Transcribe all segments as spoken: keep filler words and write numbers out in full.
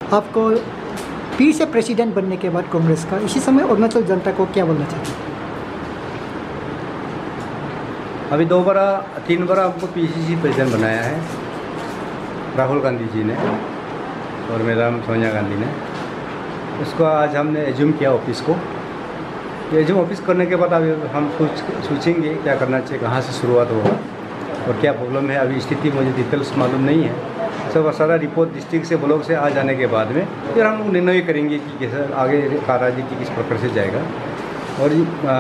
आपको फिर से प्रेसिडेंट बनने के बाद कांग्रेस का इसी समय अरुणाचल जनता को क्या बोलना चाहते हैं? अभी दो बार तीन बार हमको पीसीसी प्रेसिडेंट बनाया है राहुल गांधी जी ने और मैडम सोनिया गांधी ने। उसको आज हमने एज्यूम किया ऑफिस को। एज्यूम ऑफिस करने के बाद अभी हम सोच सोचेंगे क्या करना चाहिए, कहाँ से शुरुआत होगा और क्या प्रॉब्लम है। अभी स्थिति मुझे डिटेल्स मालूम नहीं है। सब सारा रिपोर्ट डिस्ट्रिक्ट से ब्लॉक से आ जाने के बाद में फिर हम निर्णय करेंगे कि कैसे आगे कार्यनीति किस प्रकार से जाएगा। और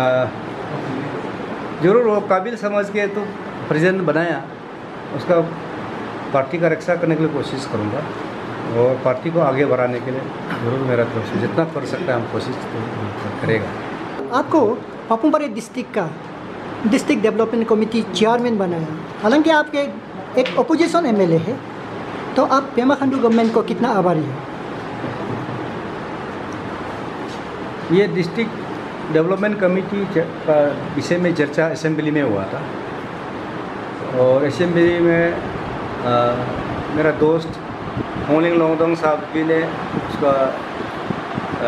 जरूर वो काबिल समझ के तो प्रेसिडेंट बनाया, उसका पार्टी का रक्षा करने के लिए कोशिश करूँगा और पार्टी को आगे बढ़ाने के लिए जरूर मेरा तरफ से जितना कर सकता है हम कोशिश करेगा। आपको पापुमपारे डिस्ट्रिक्ट का डिस्ट्रिक्ट डेवलपमेंट कमेटी चेयरमैन बनाया, हालांकि आपके एक अपोजिशन एमएलए है, तो आप पेमा खांडू गवर्नमेंट को कितना आभारी है? ये डिस्ट्रिक्ट डेवलपमेंट कमेटी का विषय में चर्चा असेंबली में हुआ था और असेंबली में आ, मेरा दोस्त मोलिंग लोंगदोंग साहब भी ने उसका आ,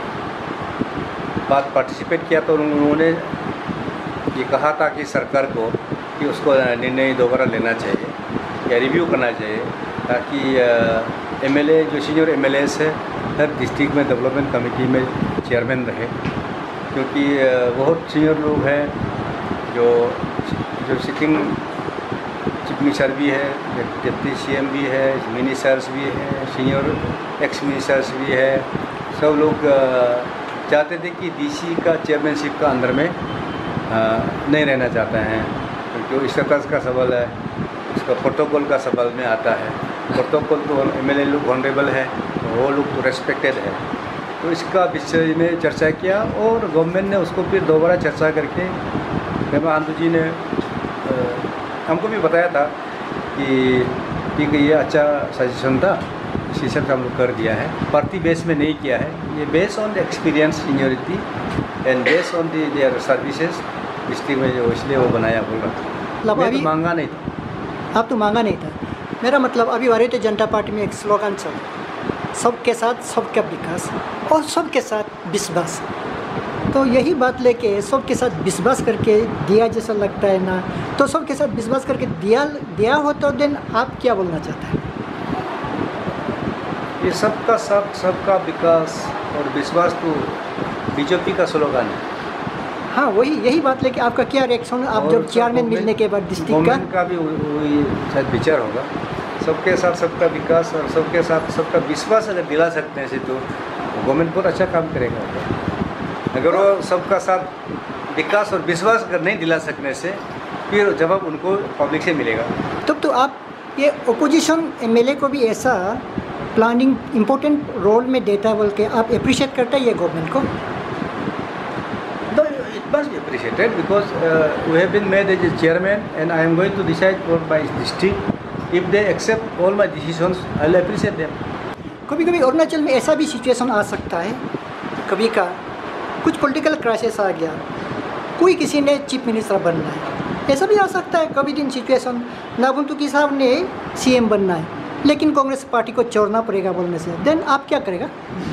बात पार्टिसिपेट किया। तो उन्होंने ये कहा था कि सरकार को कि उसको निर्णय दोबारा लेना चाहिए या रिव्यू करना चाहिए ताकि एमएलए जो सीनियर एमएलए है हर डिस्ट्रिक्ट में डेवलपमेंट कमेटी में चेयरमैन रहे, क्योंकि बहुत सीनियर लोग हैं जो जो सिटिंग चीफ मिनिस्टर भी है, डिप्टी सीएम भी है, मिनिस्टर्स भी है, सीनियर एक्स मिनिस्टर्स भी है। सब लोग चाहते थे कि डीसी का चेयरमैनशिप का अंदर में नहीं रहना चाहते हैं, क्योंकि स्टेटस का सवाल है, उसका प्रोटोकॉल का सवाल में आता है। प्रोटोकॉल तो एमएलए लोग ऑनरेबल है, वो लोग तो रेस्पेक्टेड है। तो इसका विषय में चर्चा किया और गवर्नमेंट ने उसको फिर दोबारा चर्चा करके पेमा खांडू जी ने हमको भी बताया था कि ठीक है ये अच्छा सजेशन था, इस हिसाब से हम लोग कर दिया है। पार्टी बेस में नहीं किया है, ये base on the experience seniority and base on the their services district में, जो इसलिए वो बनाया बोल रहा था। मैं तो मांगा नहीं था। आप तो मांगा नहीं था, मेरा मतलब अभी भारतीय जनता पार्टी में एक स्लोगन चल, सबके साथ सबका विकास और सबके साथ विश्वास। तो यही बात लेके सबके साथ विश्वास करके दिया जैसा लगता है ना, तो सबके साथ विश्वास करके दिया दिया हो तो देन आप क्या बोलना चाहते हैं? ये सबका साथ सबका विकास और विश्वास तो बीजेपी का स्लोगन है। हाँ, वही यही बात लेके आपका क्या रिएक्शन आप जब चेयरमैन मिलने के बाद डिस्ट्रिक्ट का का भी वही शायद विचार होगा। सबके साथ सबका विकास और सबके साथ सबका विश्वास अगर दिला सकते हैं तो गवर्नमेंट बहुत अच्छा काम करेगा। अगर वो सबका साथ विकास और विश्वास अगर नहीं दिला सकने से फिर जवाब उनको पब्लिक से मिलेगा। तब तो आप ये अपोजिशन एमएलए को भी ऐसा प्लानिंग इम्पोर्टेंट रोल में देता बोल के आप अप्रिशिएट करते हैं ये गवर्नमेंट को? No, it must be appreciated because uh, we have been made as a chairman and I am going to decide for my district. If they accept all my decisions, I will appreciate them. कभी कभी अरुणाचल में ऐसा भी situation आ सकता है, कभी का कुछ पॉलिटिकल क्राइसिस आ गया, कोई किसी ने चीफ मिनिस्टर बनना है, ऐसा भी आ सकता है। कभी दिन सिचुएशन नाबम तुकी साहब ने सीएम बनना है, लेकिन कांग्रेस पार्टी को छोड़ना पड़ेगा बोलने से, देन आप क्या करेगा?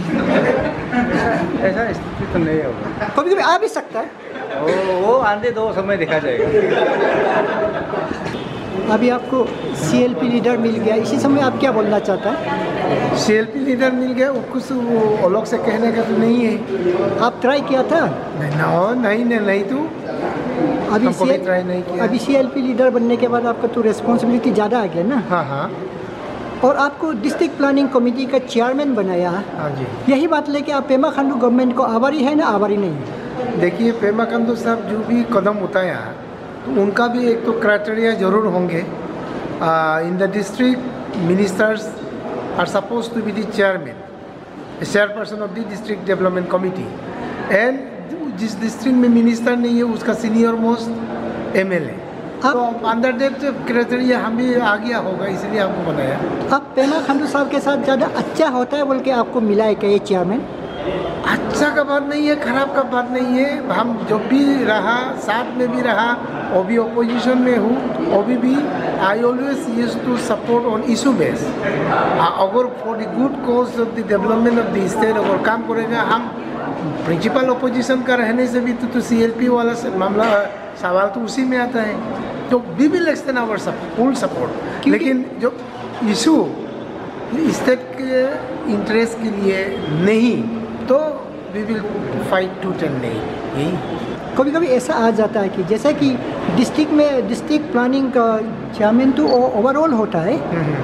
ऐसा स्थिति तो नहीं होगा, कभी कभी आ भी सकता है। वो वो आंधे दो समय देखा जाएगा। अभी आपको सीएलपी लीडर मिल गया, इसी समय आप क्या बोलना चाहता है? सीएलपी लीडर मिल गया, कुछ वो अलग से कहने का तो नहीं है। आप ट्राई किया था? नहीं नहीं नहीं, नहीं तो अभी सी ट्राई नहीं किया। अभी सीएलपी लीडर बनने के बाद आपका तो रिस्पॉन्सिबिलिटी ज़्यादा आ गया ना? हाँ हाँ। और आपको डिस्ट्रिक्ट प्लानिंग कमेटी का चेयरमैन बनाया। हाँ जी। यही बात लेके आप पेमा खांडू गवर्नमेंट को आभारी है ना आभारी नहीं? देखिए, पेमा खांडू साहब जो भी कदम उठाया तो उनका भी एक तो क्राइटेरिया जरूर होंगे। In the district ministers are suppose to be the chairman, chairperson of the district development committee, and जिस डिस्ट्रिक्ट में मिनिस्टर नहीं है उसका सीनियर मोस्ट एमएलए। तो अंडर दैट क्राइटेरिया हम भी आ गया होगा, इसलिए आपको बनाया। अब पेमा खांडू साहब के साथ ज़्यादा अच्छा होता है बोल के आपको मिला है क्या ये चेयरमैन? अच्छा का बात नहीं है, खराब का बात नहीं है। हम जब भी रहा साथ में भी रहा, वो भी अपोजिशन में हूँ, वो भी भी I always used to support on issue base. अगर for the good cause of the development of the state अगर काम करेगा, हम प्रिंसिपल ओपोजिशन का रहने से भी तो, तो सी एल पी वाला मामला सवाल तो उसी में आता है, तो we will extend our full support. लेकिन जो इशू स्टेट के इंटरेस्ट के लिए नहीं तो we will fight to ten नहीं। यही कभी कभी ऐसा आ जाता है कि जैसे कि डिस्ट्रिक्ट में डिस्ट्रिक्ट प्लानिंग का चेयरमैन तो ओवरऑल होता है,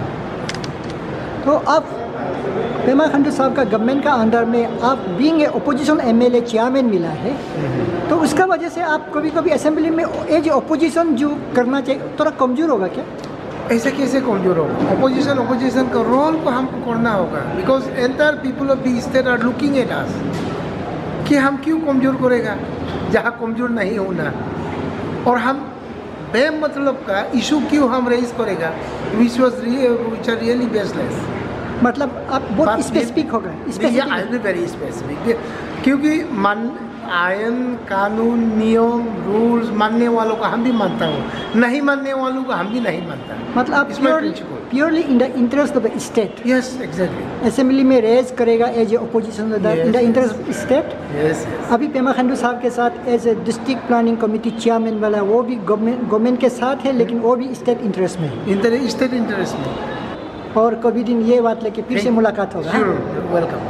तो आप पेमा खंडू साहब का गवर्नमेंट का अंडर में आप being a opposition MLA chairman मिला है, तो उसका वजह से आप कभी कभी असेंबली में एज ओपोजिशन जो करना चाहिए थोड़ा कमज़ोर होगा क्या? ऐसे कैसे कमजोर होगा? ओपोजिशन ओपोजिशन का रोल को हमको करना होगा, because entire people of the state are looking at us कि हम क्यों कमजोर करेगा जहाँ कमजोर नहीं होना, और हम बे मतलब का इशू क्यों हम रेज करेगा which was which are really baseless. मतलब आप बहुत स्पेसिफिक होगा, स्पेसिफिक वेरी स्पेसिफिक, क्योंकि मान आयन कानून नियम रूल्स मानने वालों का हम भी मानता हूँ, नहीं मानने वालों का हम भी नहीं मानता। मतलब आप purely in the interest of the state. Yes exactly, assembly में रेज करेगा as a opposition in the interest of state. Yes अभी पेमा खंडू साहब के साथ as a district planning committee chairman वाला वो भी गवर्नमेंट गवर्नमेंट के साथ है, लेकिन वो भी स्टेट इंटरेस्ट में है, स्टेट इंटरेस्ट में। और कभी दिन ये बात लेके फिर से मुलाकात होगा। वेलकम।